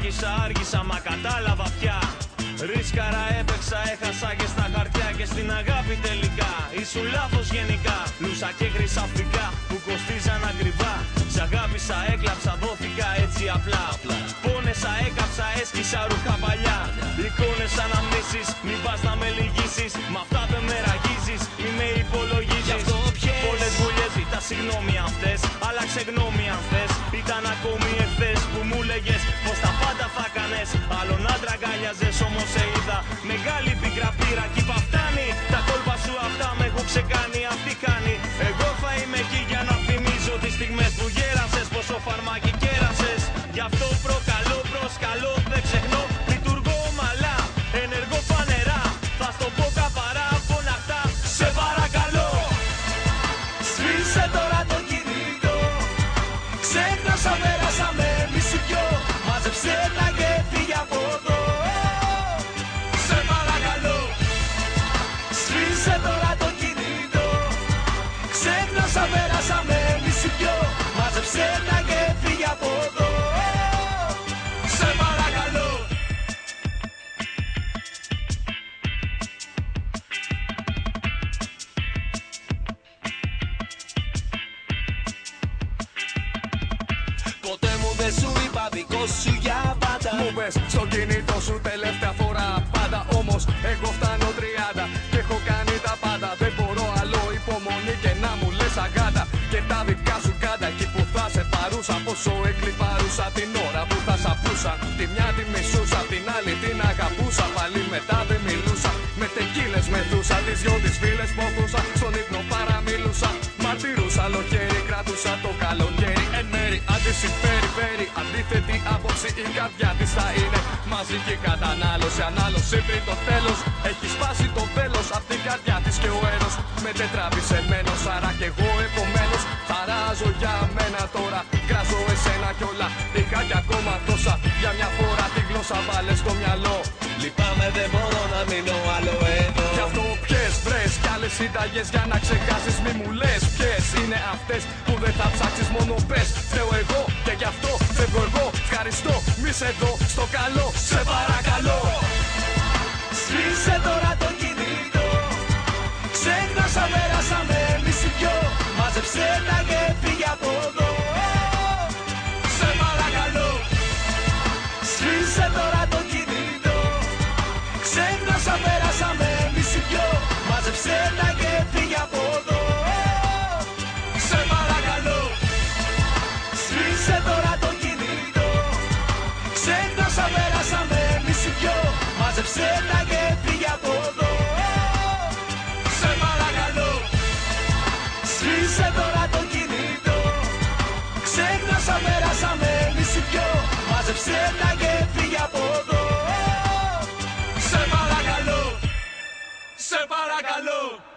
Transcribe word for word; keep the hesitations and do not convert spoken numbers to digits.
Άργησα, άργησα, μα κατάλαβα πια. Ρίσκαρα, έπαιξα, έχασα και στα χαρτιά και στην αγάπη τελικά. Ήσουν λάθος γενικά. Λούσα και χρυσαφικά που κοστίζαν ακριβά. Σ' αγάπησα, έκλαψα, δόθηκα έτσι απλά. Πόνεσα, έκαψα, έσκησα ρούχα παλιά. Εικόνες αναμνήσεις, μην πας να με λυγίσεις. Μ' αυτά δεν με ραγίζεις, μη με υπολογίζεις. Πολλές βουλιές ζητά συγγνώμη αν θες. Άλλαξε γνώμη αν θες. Ήταν ακόμη εχθές που μου λέγες πως τα πάντα θα κάνες. Άλλον άντρα αγκάλιαζες, όμως σε είδα μεγάλη πίκρα πήρα κι είπα φτάνει. Τα κόλπα σου αυτά με έχουν ξεκάνει, αυτή χάνει. Εγώ θα είμαι εκεί για να θυμίζω τις στιγμές που γέρασες, πόσο φαρμάκι κέρασες. Γι' αυτό προκαλώ, προσκαλώ, δεν ξεχνώ. Λειτουργώ ομαλά, ενεργώ φανερά. Θα στο πω καπαρά, φωναχτά, σε παρακαλώ. Σβήσε τώρα το κινητό. Ξέχασα, πέρασαμε εμείς οι δυο. Μάζεψε τα και φύγε από εδώ. Σε παρακαλώ. Σβήσε τώρα το κινητό. Ξέχασα, πέρασαμε εμείς οι δυο. Μάζεψε τα και φύγε από εδώ. Σε παρακαλώ. Ποτέ μου δεν σου είπα δικό σου για πάντα. Μου πες στο κινητό σου τελευταία φορά πάντα. Όμως εγώ φτάνω τριάντα και έχω κάνει τα πάντα. Δεν μπορώ άλλο υπομονή και να μου λες αγάτα. Και τα δικά σου κάντα εκεί που θα σε παρούσα. Πόσο εκλυπαρούσα την ώρα που θα σ' απούσα. Τη μια τη μισούσα, την άλλη την αγαπούσα. Πάλι μετά δεν μιλούσα, με τεκίλες μεθούσα. Τις δυο τις φίλες που έχουσα, στον ύπνο παραμιλούσα. Μαρτυρούσα, άλλο χέρι κρατούσα το καλοκαίρι. Εν μέρη αντισυμφέρει, φέρει αντίθετη άποψη. Η καρδιά της θα είναι μαζική κατανάλωση. Ανάλωση πριν το τέλος, έχει σπάσει το βέλος. Απ' την καρδιά της και ο έρος με τετράπησε μένος. Άρα κι εγώ επομένως χαράζω για μένα τώρα. Κράζω εσένα κι όλα, είχα κι ακόμα τόσα. Για μια φορά τη γλώσσα βάλε στο μυαλό. Λυπάμαι, δεν μπορώ να μείνω άλλο εδώ. Γι' αυτό ποιες βρες κι άλλες συνταγές για να ξεχάσεις. Μη μου λες ποιες είναι αυτές που δεν θα ψάξεις, μόνο πες. Φταίω εγώ και γι' αυτό φεύγω εγώ. Ευχαριστώ, μη σε δω στο καλό, σε παρακαλώ. Σβήσε τώρα το κινητό. Ξέχασα, πέρασαμε εμείς οι δυο. Μάζεψε τα και φύγε από εδώ. Σε παρακαλώ. Σβήσε τώρα το κινητό. Ξέχασα, πέρασαμε εμείς οι δυο. Μάζεψε τα και φύγε από εδώ. Σε παρακαλώ. Σβήσε τώρα το κινητό. Ξέχασα, πέρασαμε εμείς οι δυο. Μάζεψε τα και φύγε από εδώ. Σε παρακαλώ. Σβήσε τώρα το κινητό. Ξέχασα, πέρασαμε εμείς οι δυο. Μάζεψε τα και φύγε από εδώ. Σε παρακαλώ. Σε παρακαλώ.